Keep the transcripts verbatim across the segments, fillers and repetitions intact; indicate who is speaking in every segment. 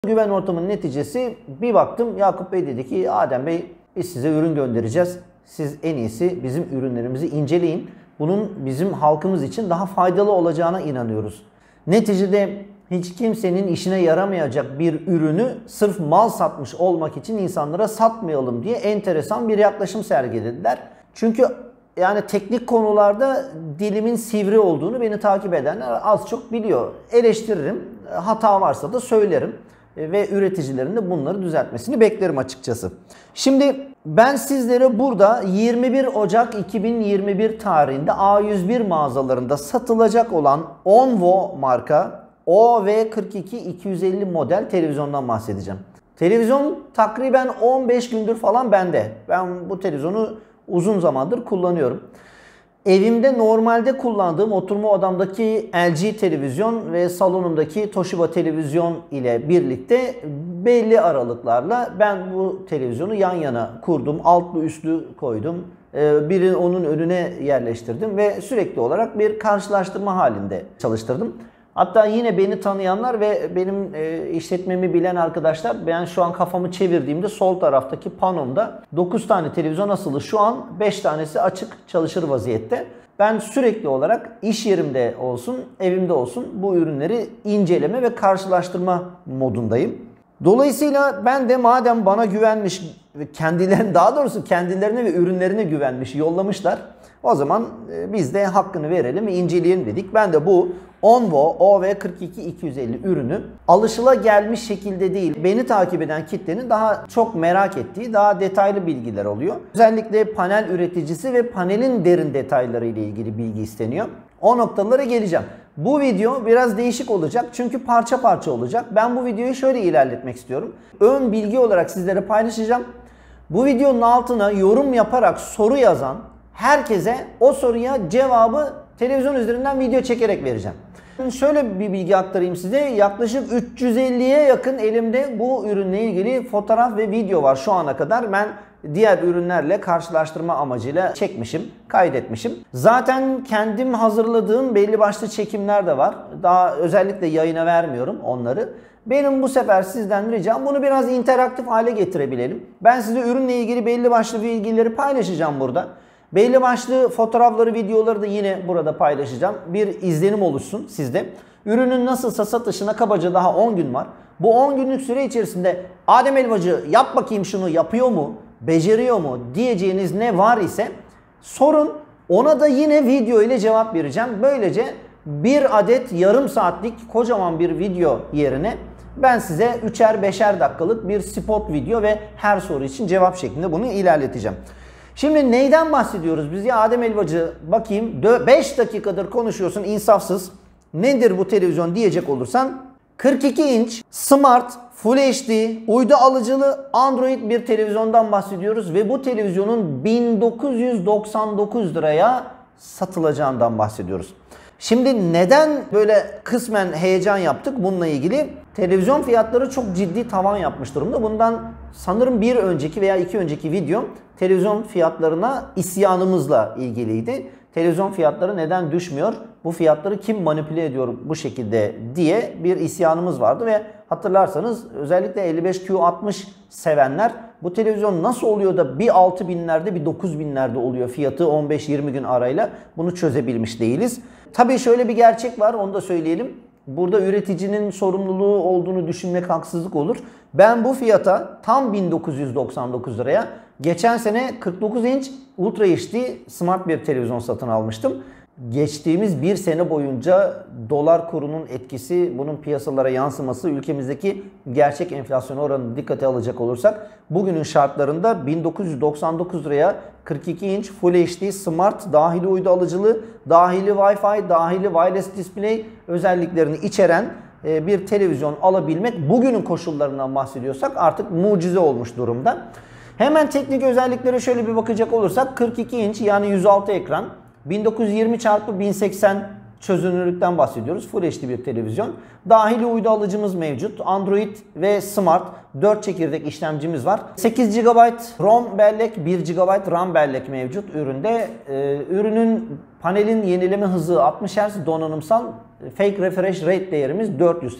Speaker 1: Güven ortamının neticesi bir baktım Yakup Bey dedi ki Adem Bey biz size ürün göndereceğiz. Siz en iyisi bizim ürünlerimizi inceleyin. Bunun bizim halkımız için daha faydalı olacağına inanıyoruz. Neticede hiç kimsenin işine yaramayacak bir ürünü sırf mal satmış olmak için insanlara satmayalım diye enteresan bir yaklaşım sergilediler. Çünkü yani teknik konularda dilimin sivri olduğunu beni takip edenler az çok biliyor. Eleştiririm, hata varsa da söylerim ve üreticilerin de bunları düzeltmesini beklerim açıkçası. Şimdi ben sizlere burada yirmi bir Ocak iki bin yirmi bir tarihinde A yüz bir mağazalarında satılacak olan Onvo marka O V kırk iki iki yüz elli model televizyondan bahsedeceğim. Televizyon takriben on beş gündür falan bende. Ben bu televizyonu uzun zamandır kullanıyorum. Evimde normalde kullandığım oturma odamdaki L G televizyon ve salonumdaki Toshiba televizyon ile birlikte belli aralıklarla ben bu televizyonu yan yana kurdum. Altlı üstlü koydum. Birini onun önüne yerleştirdim ve sürekli olarak bir karşılaştırma halinde çalıştırdım. Hatta yine beni tanıyanlar ve benim işletmemi bilen arkadaşlar, ben şu an kafamı çevirdiğimde sol taraftaki panomda dokuz tane televizyon asılı, şu an beş tanesi açık çalışır vaziyette. Ben sürekli olarak iş yerimde olsun, evimde olsun bu ürünleri inceleme ve karşılaştırma modundayım. Dolayısıyla ben de madem bana güvenmiş, kendilerine, daha doğrusu kendilerine ve ürünlerine güvenmiş, yollamışlar. O zaman biz de hakkını verelim ve inceleyelim dedik. Ben de bu Onvo O V kırk iki iki yüz elli ürünü alışılagelmiş şekilde değil, beni takip eden kitlenin daha çok merak ettiği daha detaylı bilgiler oluyor. Özellikle panel üreticisi ve panelin derin detayları ile ilgili bilgi isteniyor. O noktalara geleceğim. Bu video biraz değişik olacak çünkü parça parça olacak. Ben bu videoyu şöyle ilerletmek istiyorum. Ön bilgi olarak sizlere paylaşacağım. Bu videonun altına yorum yaparak soru yazan herkese o soruya cevabı televizyon üzerinden video çekerek vereceğim. Şöyle bir bilgi aktarayım size. Yaklaşık üç yüz elliye yakın elimde bu ürünle ilgili fotoğraf ve video var şu ana kadar. Ben diğer ürünlerle karşılaştırma amacıyla çekmişim, kaydetmişim. Zaten kendim hazırladığım belli başlı çekimler de var. Daha özellikle yayına vermiyorum onları. Benim bu sefer sizden ricam bunu biraz interaktif hale getirebilelim. Ben size ürünle ilgili belli başlı bilgileri paylaşacağım burada. Belli başlı fotoğrafları, videoları da yine burada paylaşacağım. Bir izlenim oluşsun sizde. Ürünün nasılsa satışına kabaca daha on gün var. Bu on günlük süre içerisinde Adem Elvacı yap bakayım şunu, yapıyor mu, beceriyor mu diyeceğiniz ne var ise sorun. Ona da yine video ile cevap vereceğim. Böylece bir adet yarım saatlik kocaman bir video yerine ben size üçer beşer dakikalık bir spot video ve her soru için cevap şeklinde bunu ilerleteceğim. Şimdi neyden bahsediyoruz biz ya Adem Elvacı, bakayım beş dakikadır konuşuyorsun insafsız. Nedir bu televizyon diyecek olursan, kırk iki inç Smart Full H D uydu alıcılı Android bir televizyondan bahsediyoruz ve bu televizyonun bin dokuz yüz doksan dokuz liraya satılacağından bahsediyoruz. Şimdi neden böyle kısmen heyecan yaptık bununla ilgili? Televizyon fiyatları çok ciddi tavan yapmış durumda. Bundan sanırım bir önceki veya iki önceki video televizyon fiyatlarına isyanımızla ilgiliydi. Televizyon fiyatları neden düşmüyor? Bu fiyatları kim manipüle ediyor bu şekilde diye bir isyanımız vardı ve hatırlarsanız özellikle elli beş Q altmış sevenler bu televizyon nasıl oluyor da bir altı binlerde bir dokuz binlerde oluyor fiyatı on beş yirmi gün arayla, bunu çözebilmiş değiliz. Tabii şöyle bir gerçek var, onu da söyleyelim. Burada üreticinin sorumluluğu olduğunu düşünmek haksızlık olur. Ben bu fiyata tam bin dokuz yüz doksan dokuz liraya geçen sene kırk dokuz inç Ultra H D smart bir televizyon satın almıştım. Geçtiğimiz bir sene boyunca dolar kurunun etkisi, bunun piyasalara yansıması, ülkemizdeki gerçek enflasyon oranını dikkate alacak olursak bugünün şartlarında bin dokuz yüz doksan dokuz liraya kırk iki inç Full H D Smart dahili uydu alıcılı, dahili Wi-Fi, dahili wireless display özelliklerini içeren bir televizyon alabilmek, bugünün koşullarından bahsediyorsak artık mucize olmuş durumda. Hemen teknik özelliklere şöyle bir bakacak olursak kırk iki inç yani yüz altı ekran, bin dokuz yüz yirmi çarpı bin seksen çözünürlükten bahsediyoruz. Full H D bir televizyon. Dahili uydu alıcımız mevcut. Android ve Smart dört çekirdek işlemcimiz var. sekiz gigabayt ROM bellek, bir gigabayt RAM bellek mevcut üründe. Ee, ürünün panelin yenileme hızı altmış hertz, donanımsal fake refresh rate değerimiz dört yüz hertz.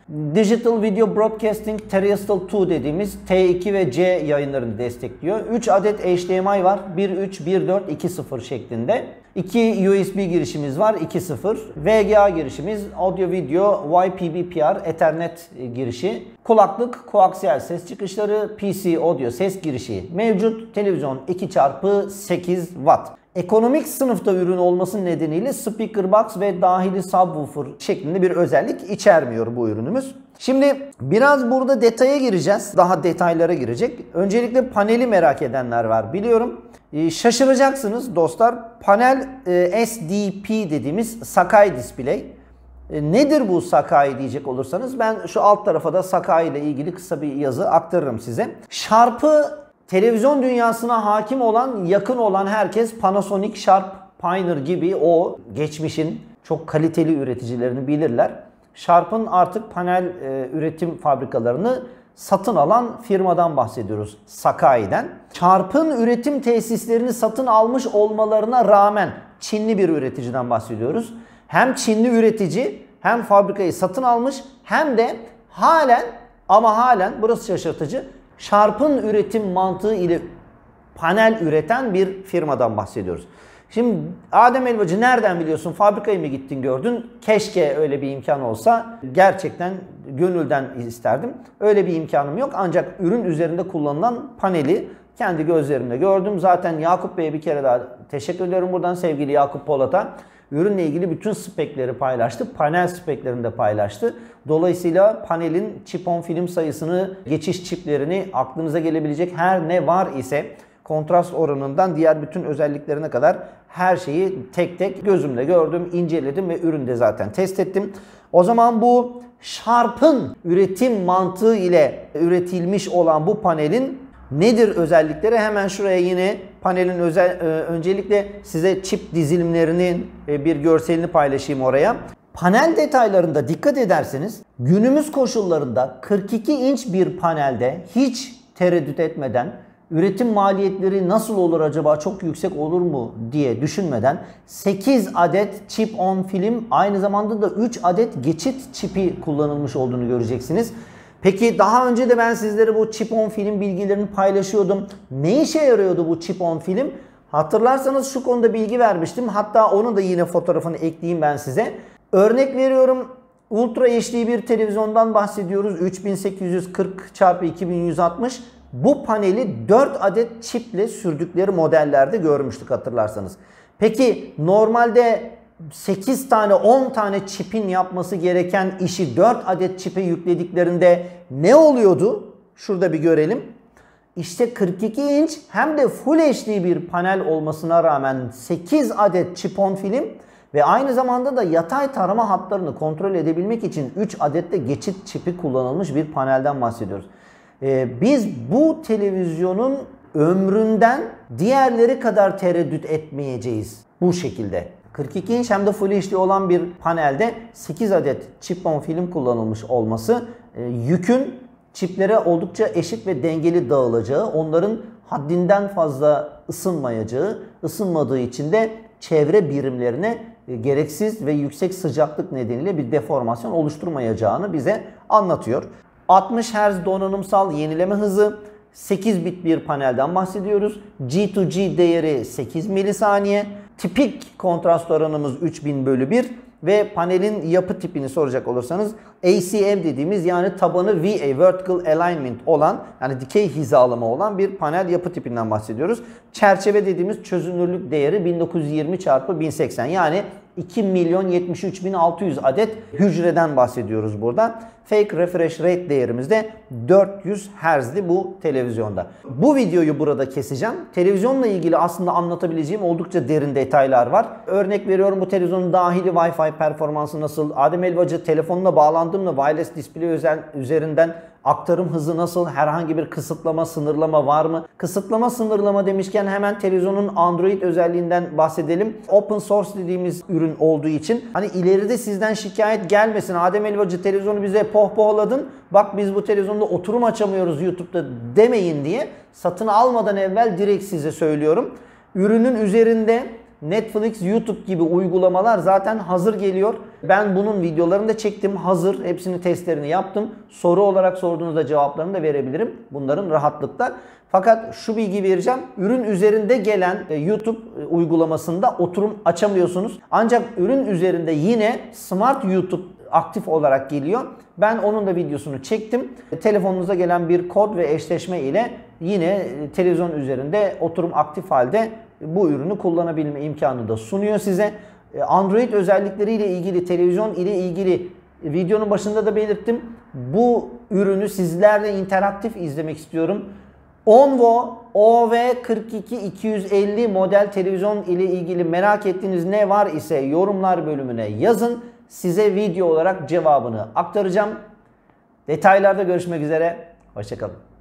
Speaker 1: Digital Video Broadcasting Terrestrial iki dediğimiz T iki ve C yayınlarını destekliyor. üç adet H D M I var. bir nokta üç, bir nokta dört, iki nokta sıfır şeklinde. iki U S B girişimiz var. iki nokta sıfır. V G A girişimiz, audio video, Y P B P R, Ethernet girişi. Kulaklık, koaksiyel ses çıkışları, P C audio ses girişi mevcut. Televizyon iki çarpı sekiz watt. Ekonomik sınıfta ürün olması nedeniyle speaker box ve dahili subwoofer şeklinde bir özellik içermiyor bu ürünümüz. Şimdi biraz burada detaya gireceğiz. Daha detaylara girecek. Öncelikle paneli merak edenler var biliyorum. Ee, şaşıracaksınız dostlar. Panel e, S D P dediğimiz Sakai Display. E, nedir bu Sakai diyecek olursanız ben şu alt tarafa da Sakai ile ilgili kısa bir yazı aktarırım size. Sharp'ı televizyon dünyasına hakim olan, yakın olan herkes Panasonic, Sharp, Pioneer gibi o geçmişin çok kaliteli üreticilerini bilirler. Sharp'ın artık panel e, üretim fabrikalarını satın alan firmadan bahsediyoruz, Sakai'den. Sharp'ın üretim tesislerini satın almış olmalarına rağmen Çinli bir üreticiden bahsediyoruz. Hem Çinli üretici hem fabrikayı satın almış hem de halen ama halen burası şaşırtıcı, Sharp'ın üretim mantığı ile panel üreten bir firmadan bahsediyoruz. Şimdi Adem Elvacı nereden biliyorsun? Fabrikayı mı gittin gördün? Keşke öyle bir imkan olsa. Gerçekten gönülden isterdim. Öyle bir imkanım yok. Ancak ürün üzerinde kullanılan paneli kendi gözlerimle gördüm. Zaten Yakup Bey'e bir kere daha teşekkür ediyorum buradan, sevgili Yakup Polat'a. Ürünle ilgili bütün spekleri paylaştı. Panel speklerini de paylaştı. Dolayısıyla panelin chip-on film sayısını, geçiş çiplerini, aklınıza gelebilecek her ne var ise kontrast oranından diğer bütün özelliklerine kadar her şeyi tek tek gözümle gördüm, inceledim ve üründe zaten test ettim. O zaman bu Sharp'ın üretim mantığı ile üretilmiş olan bu panelin nedir özellikleri? Hemen şuraya yine panelin özel e, öncelikle size çip dizilimlerinin e, bir görselini paylaşayım oraya. Panel detaylarında dikkat ederseniz günümüz koşullarında kırk iki inç bir panelde hiç tereddüt etmeden, üretim maliyetleri nasıl olur acaba, çok yüksek olur mu diye düşünmeden sekiz adet chip-on film, aynı zamanda da üç adet geçit çipi kullanılmış olduğunu göreceksiniz. Peki daha önce de ben sizlere bu chip-on film bilgilerini paylaşıyordum. Ne işe yarıyordu bu chip-on film? Hatırlarsanız şu konuda bilgi vermiştim. Hatta onu da yine fotoğrafını ekleyeyim ben size. Örnek veriyorum, Ultra H D bir televizyondan bahsediyoruz. üç bin sekiz yüz kırk çarpı iki bin yüz altmış. Bu paneli dört adet çiple sürdükleri modellerde görmüştük hatırlarsanız. Peki normalde sekiz tane on tane çipin yapması gereken işi dört adet çipe yüklediklerinde ne oluyordu? Şurada bir görelim. İşte kırk iki inç hem de Full H D bir panel olmasına rağmen sekiz adet chip-on film ve aynı zamanda da yatay tarama hatlarını kontrol edebilmek için üç adet de geçit çipi kullanılmış bir panelden bahsediyoruz. Ee, biz bu televizyonun ömründen diğerleri kadar tereddüt etmeyeceğiz bu şekilde. kırk iki inç hem de Full H D olan bir panelde sekiz adet chip-on film kullanılmış olması e, yükün çiplere oldukça eşit ve dengeli dağılacağı, onların haddinden fazla ısınmayacağı, ısınmadığı için de çevre birimlerine e, gereksiz ve yüksek sıcaklık nedeniyle bir deformasyon oluşturmayacağını bize anlatıyor. altmış hertz donanımsal yenileme hızı, sekiz bit bir panelden bahsediyoruz. G to G değeri sekiz milisaniye. Tipik kontrast oranımız üç bin bölü bir ve panelin yapı tipini soracak olursanız A C M dediğimiz, yani tabanı V A Vertical Alignment olan, yani dikey hizalama olan bir panel yapı tipinden bahsediyoruz. Çerçeve dediğimiz çözünürlük değeri bin dokuz yüz yirmi çarpı bin seksen, yani iki milyon yetmiş üç bin altı yüz adet hücreden bahsediyoruz burada. Fake refresh rate değerimiz de dört yüz hertz'li bu televizyonda. Bu videoyu burada keseceğim. Televizyonla ilgili aslında anlatabileceğim oldukça derin detaylar var. Örnek veriyorum, bu televizyonun dahili Wi-Fi performansı nasıl? Adem Elvacı telefonuna bağlandığımda wireless display özel, üzerinden aktarım hızı nasıl? Herhangi bir kısıtlama, sınırlama var mı? Kısıtlama, sınırlama demişken hemen televizyonun Android özelliğinden bahsedelim. Open source dediğimiz ürün olduğu için hani ileride sizden şikayet gelmesin. Adem Elvacı televizyonu bize pohpohladın, bak biz bu televizyonda oturum açamıyoruz YouTube'da demeyin diye satın almadan evvel direkt size söylüyorum. Ürünün üzerinde Netflix, YouTube gibi uygulamalar zaten hazır geliyor. Ben bunun videolarını da çektim. Hazır. Hepsini testlerini yaptım. Soru olarak sorduğunuzda cevaplarını da verebilirim. Bunların rahatlıkla. Fakat şu bilgi vereceğim. Ürün üzerinde gelen YouTube uygulamasında oturum açamıyorsunuz. Ancak ürün üzerinde yine Smart YouTube aktif olarak geliyor. Ben onun da videosunu çektim. Telefonunuza gelen bir kod ve eşleşme ile yine televizyon üzerinde oturum aktif halde bu ürünü kullanabilme imkanı da sunuyor size. Android özellikleriyle ilgili, televizyon ile ilgili videonun başında da belirttim. Bu ürünü sizlerle interaktif izlemek istiyorum. Onvo O V kırk iki iki yüz elli model televizyon ile ilgili merak ettiğiniz ne var ise yorumlar bölümüne yazın. Size video olarak cevabını aktaracağım. Detaylarda görüşmek üzere. Hoşça kalın.